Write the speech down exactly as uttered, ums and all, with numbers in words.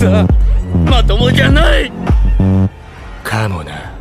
まともじゃない。 かもな。